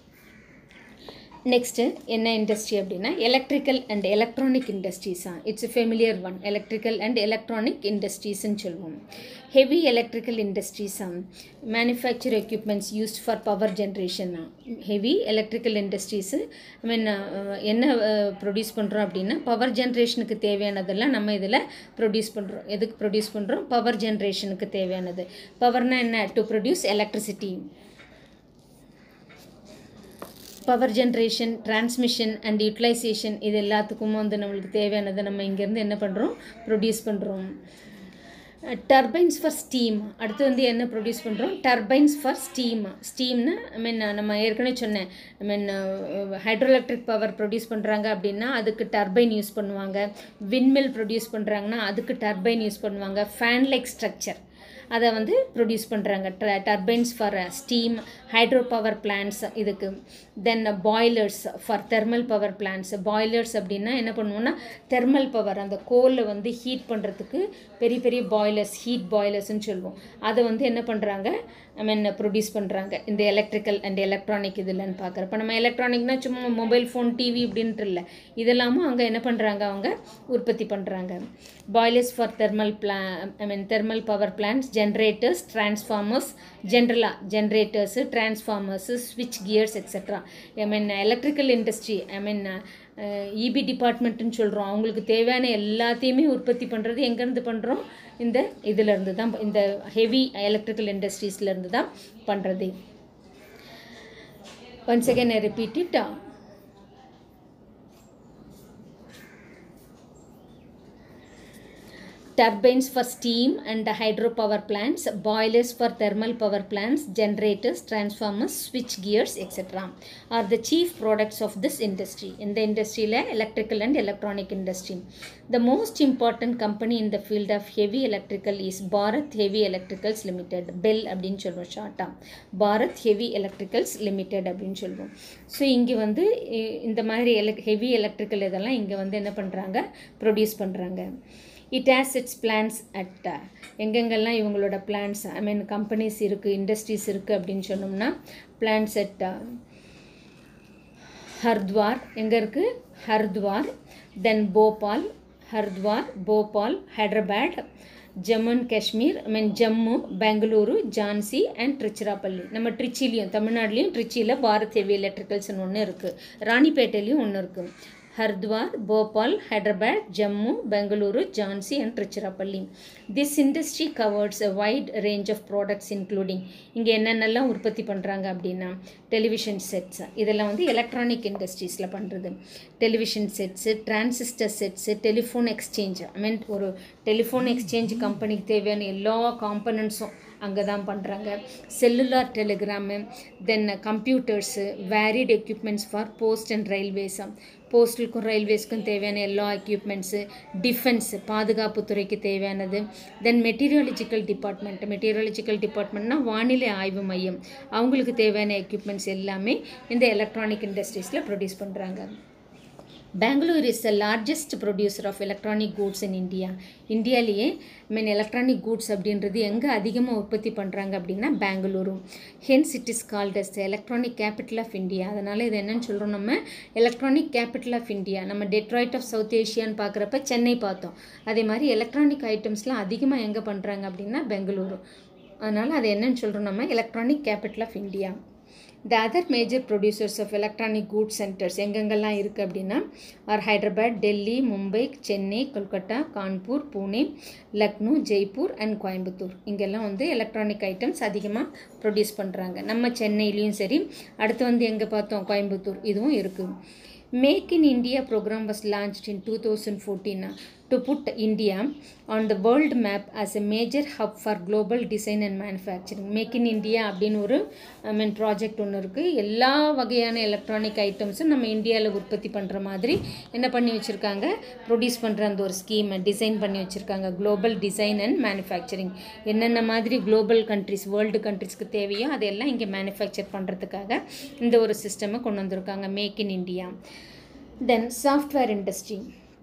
நெக்ஸ்ட்டு என்ன இண்டஸ்ட்ரி அப்படின்னா எலக்ட்ரிக்கல் அண்ட் எலக்ட்ரானிக் இண்டஸ்ட்ரீஸா. It's familiar one, electrical and electronic இண்டஸ்ட்ரீஸ்ன்னு சொல்லுவோம். ஹெவி எலக்ட்ரிக்கல் இண்டஸ்ட்ரீஸா, manufacture equipments used for power ஜென்ரேஷனா. Heavy electrical industries I mean என்ன ப்ரொடியூஸ் பண்ணுறோம் அப்படின்னா பவர் ஜென்ரேஷனுக்கு தேவையானதெல்லாம் நம்ம இதில் ப்ரொடியூஸ் பண்ணுறோம். எதுக்கு ப்ரொடியூஸ் பண்ணுறோம், பவர் ஜென்ரேஷனுக்கு தேவையானது. பவர்னால் என்ன, to produce electricity. Power generation, transmission and utilisation இது எல்லாத்துக்கும் வந்து நம்மளுக்கு தேவையானதை நம்ம இங்கேருந்து என்ன பண்ணுறோம், ப்ரொடியூஸ் பண்ணுறோம். டர்பைன்ஸ் ஃபார் ஸ்டீம், அடுத்து வந்து என்ன ப்ரொடியூஸ் பண்ணுறோம், டர்பைன்ஸ் ஃபார் ஸ்டீம். ஸ்டீம்னா ஐ மீன் நம்ம ஏற்கனவே சொன்னேன், I mean hydro electric power produce பண்ணுறாங்க அப்படின்னா அதுக்கு டர்பைன் யூஸ் பண்ணுவாங்க. விண்மில் ப்ரொடியூஸ் பண்ணுறாங்கன்னா அதுக்கு டர்பைன் யூஸ் பண்ணுவாங்க. ஃபேன் லைக் ஸ்ட்ரக்சர், அதை வந்து ப்ரொடியூஸ் பண்ணுறாங்க. Turbines for steam, hydro power plants இதுக்கு. Then boilers for thermal power plants. Boilers அப்படின்னா என்ன பண்ணுவோம்னா தெர்மல் பவர், அந்த கோலை வந்து ஹீட் பண்ணுறதுக்கு பெரிய பெரிய பாய்லர்ஸ், ஹீட் பாய்லர்ஸ்ன்னு சொல்லுவோம். அதை வந்து என்ன பண்ணுறாங்க, ஐ மீன் ப்ரொடியூஸ் பண்ணுறாங்க இந்த எலக்ட்ரிக்கல் அண்ட் எலக்ட்ரானிக் இதுலன்னு பார்க்குறப்ப. நம்ம எலக்ட்ரானிக்னா சும்மா மொபைல் ஃபோன், டிவி இப்படின்ட்டு இல்லை, இதெல்லாமும் அங்கே என்ன பண்ணுறாங்க, அவங்க உற்பத்தி பண்ணுறாங்க. பாய்லர்ஸ் ஃபார் தெர்மல் பிளா I mean thermal power plants, generators, transformers, ஜென்ரலாக ஜென்ரேட்டர்ஸு, டிரான்ஸ்ஃபார்மர்ஸு, ஸ்விட்ச் gears etcetera. I mean electrical industry, I mean EB டிபார்ட்மெண்ட்டுன்னு சொல்கிறோம். அவங்களுக்கு தேவையான எல்லாத்தையுமே உற்பத்தி பண்ணுறது எங்கேருந்து பண்ணுறோம், இந்த இதிலேருந்து தான், இந்த ஹெவி எலக்ட்ரிக்கல் இண்டஸ்ட்ரீஸ்லேருந்து தான் பண்ணுறது. Once again I repeat it. Turbines for steam and hydropower plants, boilers for thermal power plants, generators, transformers, switch gears, et cetera are the chief products of this industry. In the industry, electrical and electronic industry. The most important company in the field of heavy electrical is Bharat Heavy Electricals Limited. BEL அப்படினு சொல்லுவோம் ஷார்ட்டா. Bharat Heavy Electricals Limited அப்படினு சொல்லுவோம். So இங்கே வந்து இந்த மாதிரி heavy electrical இதெல்லாம் இங்கே வந்து என்ன பண்ணுறாங்க, ப்ரொடியூஸ் பண்ணுறாங்க. It has its plants at எங்கெங்கெல்லாம் இவங்களோட பிளான்ஸ், ஐ மீன் கம்பெனிஸ் இருக்குது, இண்டஸ்ட்ரீஸ் இருக்குது அப்படின்னு சொன்னோம்னா, பிளான்ஸ் அட் ஹர்த்வார், எங்கே இருக்குது, Haridwar, then Bhopal, Haridwar, Bhopal, Hyderabad, Jammu and Kashmir, I mean Jammu, Bengaluru, Jhansi and Tiruchirappalli. நம்ம ட்ரிச்சிலையும் தமிழ்நாட்டிலையும் ட்ரிச்சியில் பாரத் ஹெவி எலக்ட்ரிக்கல்ஸ்னு ஒன்று இருக்குது, ராணிப்பேட்டையிலையும் ஒன்று இருக்குது. Haridwar, Bhopal, Hyderabad, Jammu, Bengaluru, Jhansi and Tiruchirappalli. This industry covers a wide range of products including, இங்கே என்னென்னலாம் உற்பத்தி பண்ணுறாங்க அப்படின்னா டெலிவிஷன் செட்ஸ், இதெல்லாம் வந்து எலக்ட்ரானிக் இண்டஸ்ட்ரீஸில் பண்ணுறது. Television sets, transistor sets, telephone exchange, I mean ஒரு டெலிஃபோன் எக்ஸ்சேஞ்ச் கம்பெனிக்கு தேவையான எல்லா காம்பனன்ட்ஸும் அங்கே தான் பண்ணுறாங்க. Cellular telegram, then computers, varied equipments for post and railways, போஸ்டலுக்கும் ரயில்வேஸ்க்கும் தேவையான எல்லா எக்யூப்மெண்ட்ஸு, டிஃபென்ஸு பாதுகாப்பு துறைக்கு தேவையானது, தென் மெட்டீரியாலஜிக்கல் டிபார்ட்மெண்ட், மெட்டீரியாலஜிக்கல் டிபார்ட்மெண்ட்னா வானிலை ஆய்வு மையம், அவங்களுக்கு தேவையான எக்யூப்மெண்ட்ஸ் எல்லாமே இந்த எலக்ட்ரானிக் இண்டஸ்ட்ரீஸில் ப்ரொடியூஸ் பண்ணுறாங்க. Bangalore is the largest producer of electronic goods in India. இந்தியாவிலேயே மீன் எலக்ட்ரானிக் கூட்ஸ் அப்படின்றது எங்கே அதிகமாக உற்பத்தி பண்ணுறாங்க அப்படின்னா Bengaluru. Hence it is called as the electronic capital of India. அதனால் இது என்னென்னு சொல்கிறோம், நம்ம எலக்ட்ரானிக் கேபிட்டல் ஆஃப் இந்தியா. நம்ம டெட்ராய்ட் ஆஃப் சவுத் ஏஷியான்னு பார்க்குறப்ப சென்னை பார்த்தோம். அதே மாதிரி எலக்ட்ரானிக் ஐட்டம்ஸ்லாம் அதிகமாக எங்கே பண்ணுறாங்க அப்படின்னா பெங்களூரு. அதனால் அது என்னென்னு சொல்கிறோம், நம்ம electronic capital of India. The other major producers of electronic goods centers எங்கெங்கெல்லாம் இருக்குது அப்படின்னா ஆர் ஹைதராபாத், டெல்லி, மும்பை, சென்னை, கொல்கட்டா, கான்பூர், பூனே, லக்னோ, ஜெய்ப்பூர் அண்ட் கோயம்புத்தூர். இங்கெல்லாம் வந்து எலக்ட்ரானிக் ஐட்டம்ஸ் அதிகமாக ப்ரொடியூஸ் பண்ணுறாங்க. நம்ம சென்னையிலையும் சரி, அடுத்து வந்து எங்கே பார்த்தோம், கோயம்புத்தூர், இதுவும் இருக்குது. Make in India program was launched in two thousand fourteen to put India on the world map as a major hub for global design and manufacturing. Make in India அப்படின்னு ஒரு ஐ மீன் ப்ராஜெக்ட் ஒன்று இருக்குது. எல்லா வகையான எலக்ட்ரானிக் ஐட்டம்ஸும் நம்ம இந்தியாவில் உற்பத்தி பண்ணுற மாதிரி என்ன பண்ணி வச்சுருக்காங்க, ப்ரொடியூஸ் பண்ணுற அந்த ஒரு ஸ்கீமை டிசைன் பண்ணி வச்சுருக்காங்க. குளோபல் டிசைன் அண்ட் மேனுஃபேக்சரிங், என்னென்ன மாதிரி குளோபல் கண்ட்ரிஸ், வேர்ல்டு கண்ட்ரிஸ்க்கு தேவையோ அதெல்லாம் இங்கே மேனுஃபேக்சர் பண்ணுறதுக்காக இந்த ஒரு சிஸ்டமை கொண்டு வந்திருக்காங்க, make in India. Then software industry.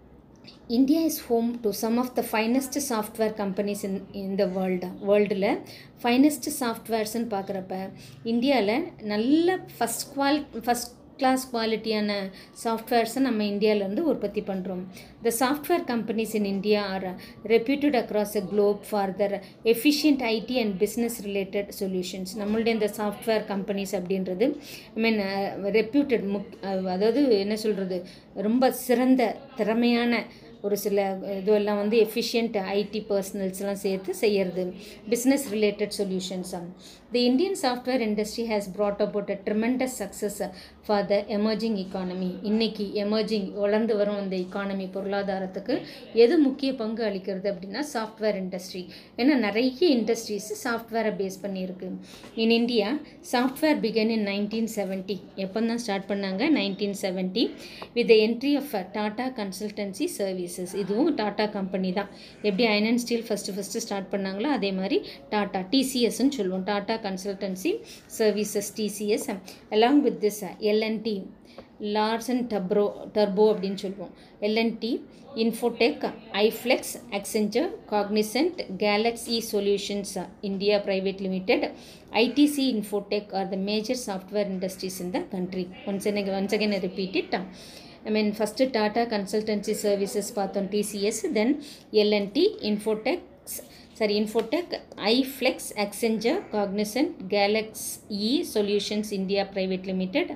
India is home to some of the finest software companies in in the world. வேர்ல்டில் ஃபைனஸ்ட் சாஃப்ட்வேர்ஸ்ன்னு பார்க்குறப்ப இந்தியாவில் நல்ல ஃபஸ்ட் குவால் ஃபஸ்ட் கிளாஸ் குவாலிட்டியான சாஃப்ட்வேர்ஸை நம்ம இந்தியாவிலேருந்து உற்பத்தி பண்ணுறோம். The software companies in India are reputed across a globe for their efficient IT and business related solutions. நம்மளுடைய இந்த சாஃப்ட்வேர் கம்பெனிஸ் அப்படின்றது ஐ மீன் ரெப்யூட்டட் முக் அதாவது என்ன சொல்கிறது, ரொம்ப சிறந்த திறமையான ஒரு சில இதுவெல்லாம் வந்து எஃபிஷியன்ட் ஐடி பர்சனல்ஸ்லாம் சேர்த்து செய்கிறது. Business related solutions. The Indian software industry has brought about a tremendous success for the emerging economy. இன்னைக்கு எமர்ஜிங் வளர்ந்து வரும் இந்த இக்கானமி பொருளாதாரத்துக்கு எது முக்கிய பங்கு அளிக்கிறது அப்படின்னா சாஃப்ட்வேர் இண்டஸ்ட்ரி. ஏன்னா நிறைய இண்டஸ்ட்ரீஸ் சாஃப்ட்வேரை பேஸ் பண்ணியிருக்கு. In India software began in nineteen seventy. எப்போ தான் ஸ்டார்ட் பண்ணாங்க, nineteen seventy, with the entry of Tata consultancy service. Services, இதுவும் டாட்டா கம்பெனி தான். எப்படி iron and steel first first start பண்ணாங்களோ அதே மாதிரி டாட்டா டிசிஎஸ்ன்னு சொல்லுவோம், Tata consultancy services TCS. Along with this L and T Larsen Toubro turbo அப்படின்னு சொல்லுவோம். L and T, Infotech, iFlex, Accenture, Cognizant, Galaxy solutions India private limited, ITC, Infotech are the major software industries in the country. Once again, once again I repeat it. I mean, first Tata Consultancy Services பார்த்தோம் T C S, then L and T, Infotech, sorry, Infotech, iFlex, Accenture, Cognizant, Galaxy Solutions India Private Limited,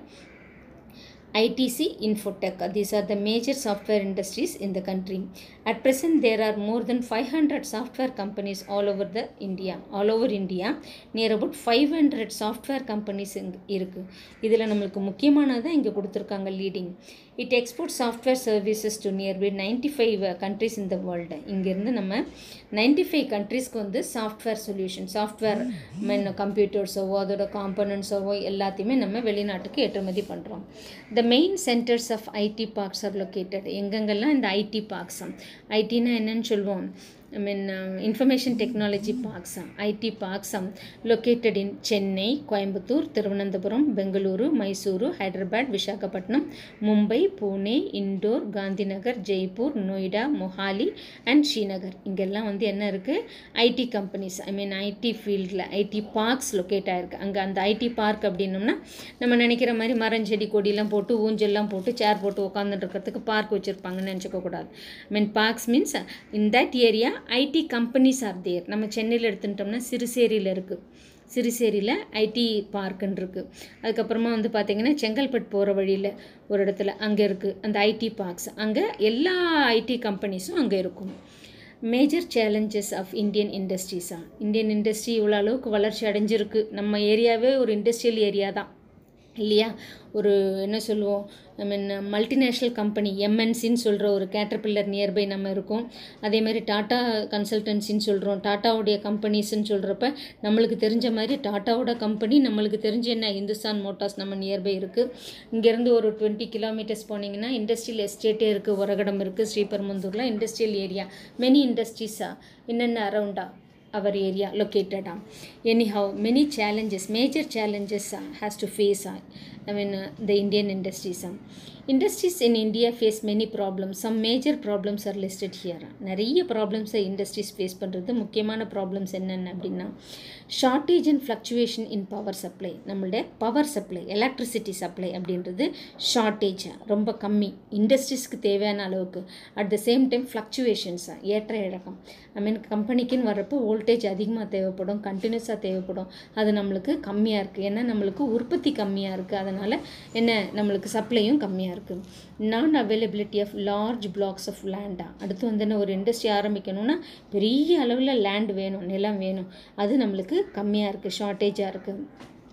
I T C, Infotech. These are the major software industries in the country. At present, there are more than five hundred software companies all over the India. All over India, near about five hundred software companies இருக்கு. இதில் நம்மளுக்கு முக்கியமானதான் இங்கே கொடுத்துருக்காங்க leading. It exports software services to nearby ninety-five countries in the world. இங்கேருந்து நம்ம ninety-five countriesக்கு வந்து சாஃப்ட்வேர் சொல்யூஷன், சாஃப்ட்வேர் மீன் கம்ப்யூட்டர்ஸோவோ அதோட காம்பனன்ட்ஸோவோ எல்லாத்தையுமே நம்ம வெளிநாட்டுக்கு ஏற்றுமதி பண்ணுறோம். The main centers of I T parks are located. எங்கெங்கெல்லாம் இந்த I T parks, ஐடினா என்னன்னு சொல்லுவோம், I mean uh, information technology parks, I T parks located in Chennai, Coimbatore, Thiruvananthapuram, Bengaluru, Mysuru, Hyderabad, Visakhapatnam, Mumbai, Pune, Indore, Gandhinagar, Jaipur, Noida, Mohali and Srinagar. இங்கெல்லாம் வந்து என்ன இருக்குது, I T companies, I mean I T ஃபீல்டில் I T parks locate ஆகிருக்கு. அங்கே அந்த I T park அப்படின்னோம்னா நம்ம நினைக்கிற மாதிரி மரம் செடி கொடியெல்லாம் போட்டு ஊஞ்செல்லாம் போட்டு சேர் போட்டு உட்காந்துட்டு இருக்கிறதுக்கு பார்க் வச்சுருப்பாங்கன்னு நினச்சிக்கக்கூடாது. I mean parks means in that area I T companies are there. நம்ம சென்னையில் எடுத்துட்டோம்னா சிறுசேரியில் இருக்குது, சிறுசேரியில் ஐடி பார்க்குன்னு இருக்குது. அதுக்கப்புறமா வந்து பார்த்திங்கன்னா செங்கல்பட்டு போகிற வழியில் ஒரு இடத்துல அங்கே இருக்குது அந்த ஐடி பார்க்ஸ். அங்கே எல்லா ஐடி கம்பெனிஸும் அங்கே இருக்கும். மேஜர் சேலஞ்சஸ் ஆஃப் இந்தியன் இண்டஸ்ட்ரீஸா, இந்தியன் இண்டஸ்ட்ரி இவ்வளோ அளவுக்கு வளர்ச்சி அடைஞ்சிருக்கு. நம்ம ஏரியாவே ஒரு இண்டஸ்ட்ரியல் ஏரியா தான் இல்லையா. ஒரு என்ன சொல்லுவோம், ஐ மீன் மல்டிநேஷ்னல் கம்பெனி எம்என்சின்னு சொல்கிற ஒரு கேட்டர்பில்லர் நியர்பை நம்ம இருக்கோம். அதே மாதிரி டாட்டா கன்சல்டன்சின்னு சொல்கிறோம், டாட்டாவுடைய கம்பெனிஸ்ன்னு சொல்கிறப்ப நம்மளுக்கு தெரிஞ்ச மாதிரி டாட்டாவோட கம்பெனி நம்மளுக்கு தெரிஞ்ச என்ன இந்துஸ்தான் மோட்டார்ஸ் நம்ம நியர்பை இருக்குது. இங்கேருந்து ஒரு டுவெண்ட்டி கிலோமீட்டர்ஸ் போனீங்கன்னா இண்டஸ்ட்ரியல் எஸ்டேட்டே இருக்குது, உரகடம் இருக்குது, ஸ்ரீபெரும்புதூரில் இண்டஸ்ட்ரியல் ஏரியா, மெனி இண்டஸ்ட்ரீஸா என்னென்ன அரவுண்டா our area located. Anyhow, many challenges, major challenges uh, has to face uh, I mean uh, the Indian industries. Uh. Industries in India face many problems. Some major problems are listed here. நிறைய ப்ராப்ளம்ஸை industries face பண்ணுறது. முக்கியமான problems என்னென்ன அப்படின்னா shortage and fluctuation in power supply. நம்மளுடைய power supply, electricity supply அப்படின்றது shortage ரொம்ப கம்மி இண்டஸ்ட்ரீஸ்க்கு தேவையான அளவுக்கு. அட் த சேம் டைம் ஃப்ளக்சுவேஷன்ஸாக ஏற்ற இழக்கம், ஐ மீன் கம்பெனிக்குன்னு வர்றப்போ வோல்டேஜ் அதிகமாக தேவைப்படும், கண்டினியூஸாக தேவைப்படும். அது நம்மளுக்கு கம்மியாக இருக்குது, ஏன்னா நம்மளுக்கு உற்பத்தி கம்மியாக இருக்குது, அதனால் என்ன நம்மளுக்கு சப்ளையும் கம்மியாக இருக்குது. Non availability of large blocks of லேண்டா. அடுத்து வந்து என்ன, ஒரு இண்டஸ்ட்ரி ஆரம்பிக்கணும்னா பெரிய அளவில் லேண்ட் வேணும், நிலம் வேணும், அது நம்மளுக்கு கம்மியாக இருக்குது, ஷார்ட்டேஜாக இருக்குது.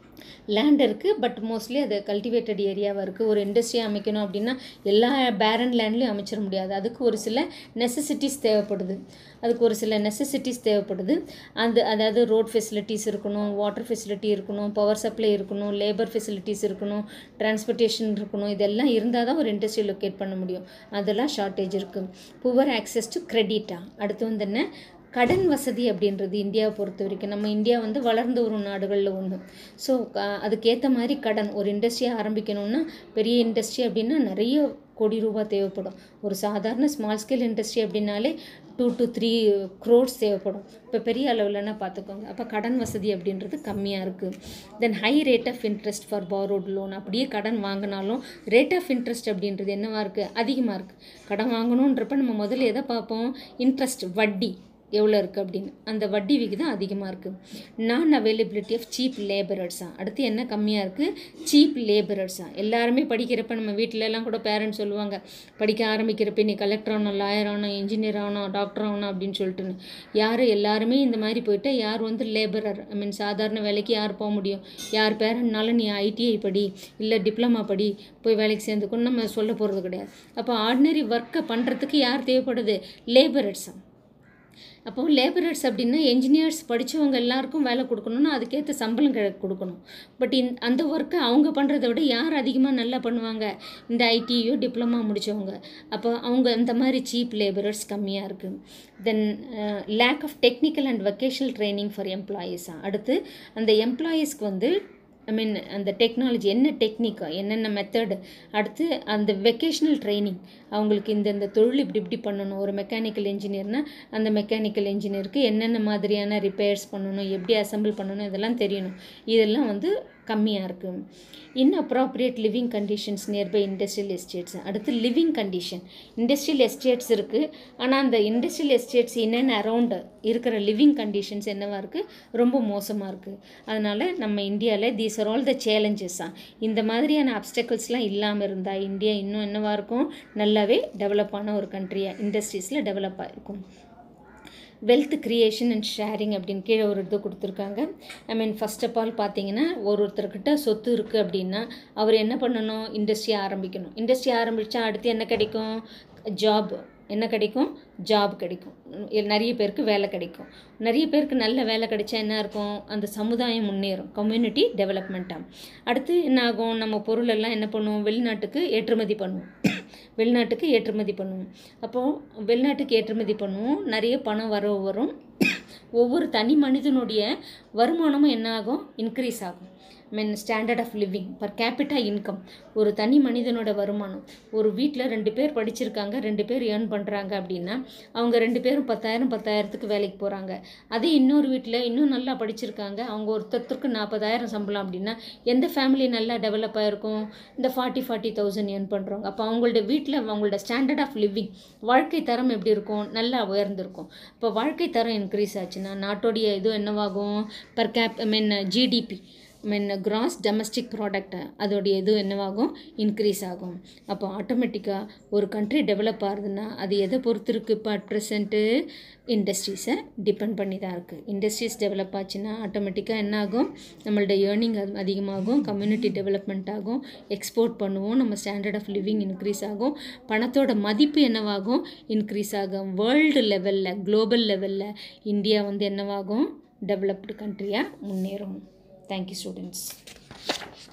லேண்ட் இருக்குது, பட் மோஸ்ட்லி அது கல்டிவேட்டட் ஏரியாவாக இருக்குது. ஒரு இண்டஸ்ட்ரி அமைக்கணும் அப்படின்னா எல்லா பேரன் லேண்ட்லேயும் அமைச்சிட முடியாது. அதுக்கு ஒரு சில நெசசிட்டிஸ் தேவைப்படுது, அதுக்கு ஒரு சில நெசசிட்டிஸ் தேவைப்படுது. அந்த அதாவது ரோட் ஃபெசிலிட்டிஸ் இருக்கணும், வாட்டர் ஃபெசிலிட்டி இருக்கணும், பவர் சப்ளை இருக்கணும், லேபர் ஃபெசிலிட்டிஸ் இருக்கணும், டிரான்ஸ்போர்ட்டேஷன் இருக்கணும். இதெல்லாம் இருந்தால் தான் ஒரு இண்டஸ்ட்ரி லொக்கேட் பண்ண முடியும். அதெல்லாம் ஷார்ட்டேஜ் இருக்குது. புவர் ஆக்சஸ் டு கிரெடிட்டா. அடுத்து வந்து என்ன, கடன் வசதி அப்படின்றது இந்தியாவை பொறுத்த வரைக்கும், நம்ம இந்தியா வந்து வளர்ந்து வரும் நாடுகளில் ஒன்று. ஸோ அதுக்கேற்ற மாதிரி கடன், ஒரு இண்டஸ்ட்ரியை ஆரம்பிக்கணும்னா பெரிய இண்டஸ்ட்ரி அப்படின்னா நிறைய கோடி ரூபாய் தேவைப்படும். ஒரு சாதாரண ஸ்மால் ஸ்கேல் இண்டஸ்ட்ரி அப்படின்னாலே டூ டு த்ரீ க்ரோர்ஸ் தேவைப்படும். இப்போ பெரிய அளவில்னா பார்த்துக்கோங்க. அப்போ கடன் வசதி அப்படின்றது கம்மியாக இருக்குது. Then high rate of interest for borrowed loan. அப்படியே கடன் வாங்கினாலும் ரேட் ஆஃப் இன்ட்ரெஸ்ட் அப்படின்றது என்னவாக இருக்குது, அதிகமாக இருக்குது. கடன் வாங்கணுன்றப்ப நம்ம முதல்ல எதை பார்ப்போம், இன்ட்ரெஸ்ட், வட்டி எவ்வளோ இருக்குது அப்படின்னு. அந்த வட்டி விகிதம் அதிகமாக இருக்குது. Non availability of cheap லேபரர்ஸாக. அடுத்து என்ன கம்மியாக இருக்குது, சீப் லேபரர்ஸாக. எல்லாருமே படிக்கிறப்ப நம்ம வீட்டிலலாம் கூட பேரண்ட்ஸ் சொல்லுவாங்க, படிக்க ஆரம்பிக்கிறப்ப நீ கலெக்டர் ஆகணும், லாயர் ஆகணும், இன்ஜினியர் ஆகணும், டாக்டர் ஆகணும் அப்படின்னு சொல்லிட்டுன்னு. யார் எல்லாருமே இந்த மாதிரி போயிட்டு யார் வந்து லேபரர், ஐ மீன் சாதாரண வேலைக்கு யார் போக முடியும், யார் பேரண்ட்னாலும் நீ ஐடிஐ படி இல்லை டிப்ளமா படி போய் வேலைக்கு சேர்ந்துக்கணும் நம்ம சொல்ல போகிறது கிடையாது. அப்போ ஆர்டினரி ஒர்க்கை பண்ணுறதுக்கு யார் தேவைப்படுது, லேபரர்ஸாக. அப்போது லேபரர்ஸ் அப்படின்னா என்ஜினியர்ஸ் படித்தவங்க எல்லாருக்கும் வேலை கொடுக்கணும்னா அதுக்கேற்ற சம்பளம் க கொடுக்கணும். பட் இந் அந்த ஒர்க்கை அவங்க பண்ணுறத விட யார் அதிகமாக நல்லா பண்ணுவாங்க? இந்த ஐடியோ டிப்ளமா முடித்தவங்க. அப்போ அவங்க அந்த மாதிரி சீப் லேபரர்ஸ் கம்மியாக இருக்குது. Then lack of technical and vocational training for எம்ப்ளாயீஸாக. அடுத்து அந்த எம்ப்ளாயீஸ்க்கு வந்து ஐ மீன் அந்த டெக்னாலஜி என்ன டெக்னிக்கா, என்னென்ன மெத்தடு, அடுத்து அந்த வெக்கேஷ்னல் ட்ரைனிங், அவங்களுக்கு இந்த இந்த தொழில் இப்படி இப்படி பண்ணணும். ஒரு மெக்கானிக்கல் இன்ஜினியர்னால் அந்த மெக்கானிக்கல் இன்ஜினியருக்கு என்னென்ன மாதிரியான ரிப்பேர்ஸ் பண்ணணும், எப்படி அசம்பிள் பண்ணணும், இதெல்லாம் தெரியணும். இதெல்லாம் வந்து கம்மியாக இருக்குது. Inappropriate living conditions nearby industrial estates. அடுத்து லிவிங் கண்டிஷன். இண்டஸ்ட்ரியல் எஸ்டேட்ஸ் இருக்குது, ஆனால் அந்த industrial estates in and around இருக்கிற லிவிங் கண்டிஷன்ஸ் என்னவாக இருக்குது? ரொம்ப மோசமாக இருக்குது. அதனால் நம்ம இந்தியாவில் தீஸ் ஆர் ஆல் த சேலஞ்சஸாக. இந்த மாதிரியான அப்டக்கிள்ஸ்லாம் இல்லாமல் இருந்தால் இந்தியா இன்னும் என்னவாக இருக்கும்? நல்லாவே டெவலப் ஆன ஒரு கண்ட்ரியாக இண்டஸ்ட்ரீஸில் டெவலப் ஆகிருக்கும். வெல்த் க்ரியேஷன் அண்ட் ஷேரிங் அப்படின்னு கீழே ஒரு இது கொடுத்துருக்காங்க. I mean first of all பார்த்தீங்கன்னா ஒரு ஒருத்தர்கிட்ட சொத்து இருக்குது அப்படின்னா அவர் என்ன பண்ணணும்? இண்டஸ்ட்ரி ஆரம்பிக்கணும். இண்டஸ்ட்ரி ஆரம்பித்தா அடுத்து என்ன கிடைக்கும்? ஜாப். என்ன கிடைக்கும்? ஜாப் கிடைக்கும். நிறைய பேருக்கு வேலை கிடைக்கும். நிறைய பேருக்கு நல்ல வேலை கிடைச்சா என்ன இருக்கும்? அந்த சமுதாயம் முன்னேறும், கம்யூனிட்டி டெவலப்மெண்ட்டாக. அடுத்து என்ன ஆகும்? நம்ம பொருளெல்லாம் என்ன பண்ணுவோம்? வெளிநாட்டுக்கு ஏற்றுமதி பண்ணுவோம். வெளிநாட்டுக்கு ஏற்றுமதி பண்ணுவோம். அப்போது வெளிநாட்டுக்கு ஏற்றுமதி பண்ணுவோம், நிறைய பணம் வர வரும். ஒவ்வொரு தனி மனிதனுடைய வருமானமும் என்ன ஆகும்? இன்க்ரீஸ் ஆகும். Mean standard of living per capita income, ஒரு தனி மனிதனோட வருமானம். ஒரு வீட்டில் ரெண்டு பேர் படிச்சிருக்காங்க, ரெண்டு பேர் ஏர்ன் பண்ணுறாங்க அப்படின்னா அவங்க ரெண்டு பேரும் பத்தாயிரம் பத்தாயிரத்துக்கு வேலைக்கு போகிறாங்க. அதே இன்னொரு வீட்டில் இன்னும் நல்லா படிச்சிருக்காங்க, அவங்க ஒருத்தருக்கு நாற்பதாயிரம் சம்பளம் அப்படின்னா எந்த ஃபேமிலி நல்லா டெவலப் ஆகிருக்கும்? இந்த ஃபார்ட்டி ஃபார்ட்டி தௌசண்ட் ஏர்ன் பண்ணுறவங்க. அப்போ அவங்களோட வீட்டில் அவங்களோட ஸ்டாண்டர்ட் ஆஃப் லிவிங், வாழ்க்கை தரம் எப்படி இருக்கும்? நல்லா உயர்ந்திருக்கும். இப்போ வாழ்க்கை தரம் இன்க்ரீஸ் ஆச்சுன்னா நாட்டோடைய இது என்னவாகும்? Per cap I mean GDP I mean gross domestic product, அதோடைய இது என்னவாகும்? இன்க்ரீஸ் ஆகும். அப்போ ஆட்டோமேட்டிக்காக ஒரு கண்ட்ரி டெவலப் ஆகுதுன்னா அது எதை பொறுத்து இருக்குது? இப்போ அட் ப்ரெசண்ட்டு இண்டஸ்ட்ரீஸை டிபெண்ட் பண்ணி தான் இருக்குது. இண்டஸ்ட்ரீஸ் டெவலப் ஆச்சுன்னா ஆட்டோமேட்டிக்காக என்ன ஆகும்? நம்மளோட ஏர்னிங் அதிகமாகும், கம்யூனிட்டி டெவலப்மெண்ட் ஆகும், எக்ஸ்போர்ட் பண்ணுவோம், நம்ம ஸ்டாண்டர்ட் ஆஃப் லிவிங் இன்க்ரீஸ் ஆகும், பணத்தோட மதிப்பு என்னவாகும்? இன்க்ரீஸ் ஆகும். வேர்ல்டு லெவலில், குளோபல் லெவலில் இந்தியா வந்து என்னவாகும்? டெவலப்டு கண்ட்ரியாக முன்னேறும். Thank you, students.